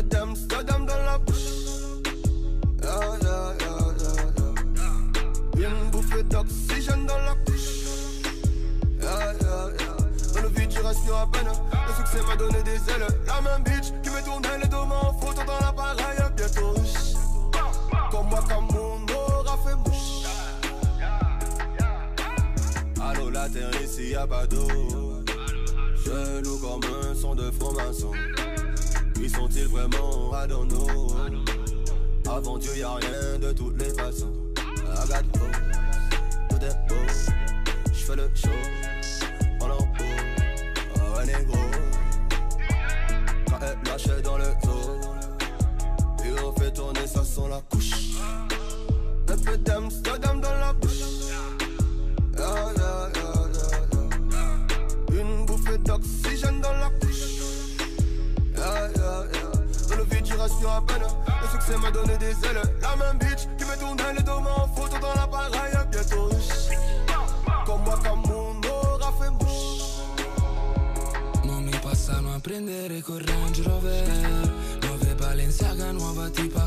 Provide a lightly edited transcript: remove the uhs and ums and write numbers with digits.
peu d'Amsterdam dans la bouche. Yeah, yeah, yeah, yeah, yeah. Une bouffée d'oxygène dans la couche. Yeah, yeah, yeah. Dans le vide, je respire à peine. Le succès m'a donné des ailes. La même bitch qui me tournait les deux mains en photo dans l'appareil. Bientôt, comme moi, comme mon aura fait mouche. Allô, la terre ici, y'a pas d'eau. Chelou comme un son de franc-maçon. Qui sont-ils vraiment? I don't know. Avant Dieu y'a rien de toutes les façons. I got hope, tout est beau. J'fais le show, en haut. Oh ouais négro. Quand elle lâchait dans le dos, et on fait tourner ça sans la couche. Un peu d'Amsterdam dans la bouche. Yeah, yeah, yeah, yeah, yeah. Une bouffée d'oxygène dans la couche. Yeah, yeah, yeah. Dans le vide, je respire à peine. Le succès m'a donné des ailes. La même bitch qui me tournait les deux mains en photo dans l'appareil. Bientôt, comme moi, comme mon aura fait mouche. Non mi passano a prendere con Range Rover. Nuove Balenciaga, nuova tipa